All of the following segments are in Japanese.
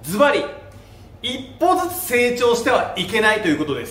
ズバリ一歩ずつ成長してはいけないということです。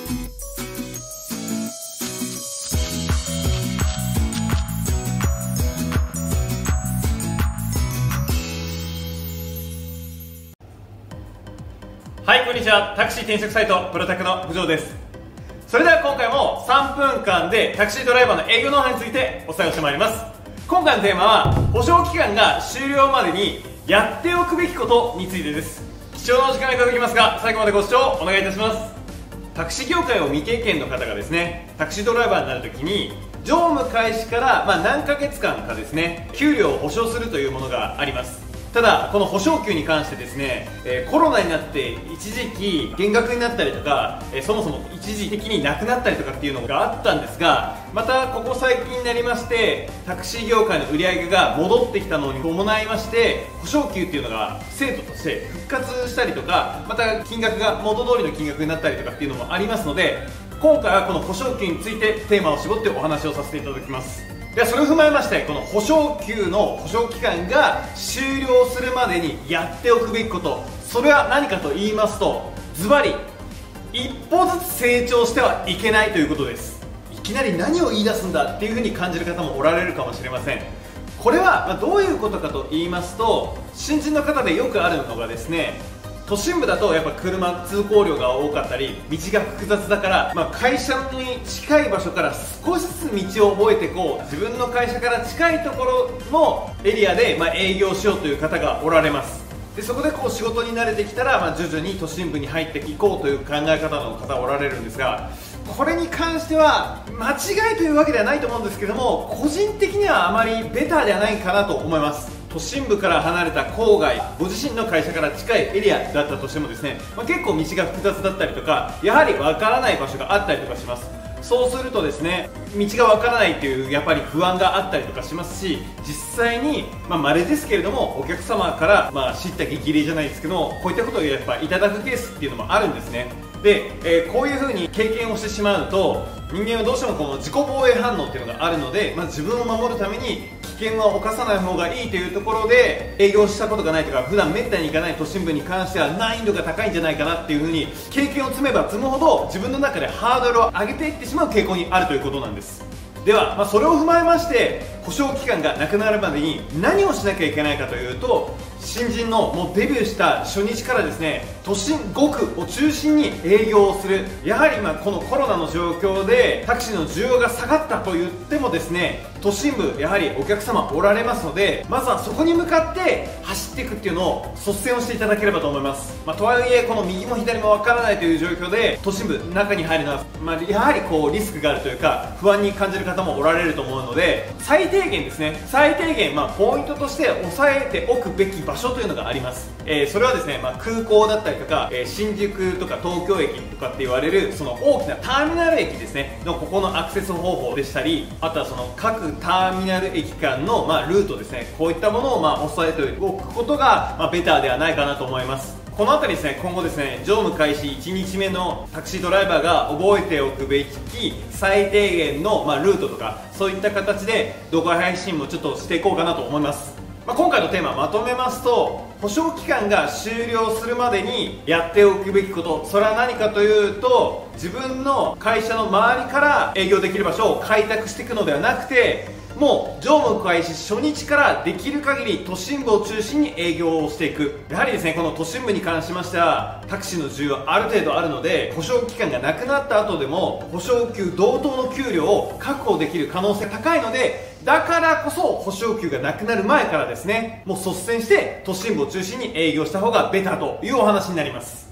はい、こんにちは。タクシー転職サイトプロタクの藤尾です。それでは今回も3分間でタクシードライバーの営業ノウハウについてお伝えをしてまいります。今回のテーマは保証期間が終了までにやっておくべきことについてです。貴重なお時間いただきますが、最後までご視聴お願いいたします。タクシー業界を未経験の方がですね、タクシードライバーになるときに乗務開始から何ヶ月間かですね、給料を保証するというものがあります。ただこの保証給に関してですね、コロナになって一時期減額になったりとか、そもそも一時的になくなったりとかっていうのがあったんですが、またここ最近になりましてタクシー業界の売り上げが戻ってきたのに伴いまして、保証給っていうのが制度として復活したりとか、また金額が元通りの金額になったりとかっていうのもありますので、今回はこの保証給についてテーマを絞ってお話をさせていただきます。ではそれを踏まえまして、この保証給の保証期間が終了するまでにやっておくべきこと、それは何かと言いますと、ズバリ一歩ずつ成長してはいけないということです。いきなり何を言い出すんだっていう風に感じる方もおられるかもしれません。これはどういうことかと言いますと、新人の方でよくあるのがですね、都心部だとやっぱ車通行量が多かったり道が複雑だから、会社に近い場所から少しずつ道を覚えて自分の会社から近いところのエリアで営業しようという方がおられます。でそこで仕事に慣れてきたら、徐々に都心部に入っていこうという考え方の方おられるんですが、これに関しては間違いというわけではないと思うんですけども、個人的にはあまりベターではないかなと思います。都心部から離れた郊外、ご自身の会社から近いエリアだったとしてもですね、結構道が複雑だったりとか、やはりわからない場所があったりとかします。そうするとですね、道がわからないというやっぱり不安があったりとかしますし、実際に稀ですけれどもお客様から叱咤激励じゃないですけども、こういったことをやっぱいただくケースっていうのもあるんですね。で、こういう風に経験をしてしまうと、人間はどうしてもこの自己防衛反応っていうのがあるので、自分を守るために危険は犯さない方がいいというところで、営業したことがないとか普段めったに行かない都心部に関しては難易度が高いんじゃないかなっていう風に経験を積めば積むほど自分の中でハードルを上げていってしまう傾向にあるということなんです。では、それを踏まえまして保証期間がなくなるまでに何をしなきゃいけないかというと、新人のもうデビューした初日からですね、都心5区を中心に営業をする。やはりこのコロナの状況でタクシーの需要が下がったと言ってもですね、都心部やはりお客様おられますので、まずはそこに向かって走っていくっていうのを率先をしていただければと思います。とはいえこの右も左もわからないという状況で都心部中に入るのは、やはりリスクがあるというか不安に感じる方もおられると思うので、最低限ですね、最低限ポイントとして押さえておくべき場所というのがあります。それはですね、空港だったりとか、新宿とか東京駅とかって言われるその大きなターミナル駅ですねのここのアクセス方法でしたり、あとはその各ターミナル駅間のルートですね、こういったものを押さえておくことがベターではないかなと思います。このあたりですね、今後ですね、乗務開始1日目のタクシードライバーが覚えておくべき最低限のルートとか、そういった形で動画配信もちょっとしていこうかなと思います。今回のテーマまとめますと、保証期間が終了するまでにやっておくべきこと、それは何かというと、自分の会社の周りから営業できる場所を開拓していくのではなくて、もう乗務開始初日からできる限り都心部を中心に営業をしていく。やはりですね、この都心部に関しましてはタクシーの需要ある程度あるので、保証期間がなくなった後でも保証給同等の給料を確保できる可能性が高いので、だからこそ保証給がなくなる前からですね、もう率先して都心部を中心に営業した方がベターというお話になります。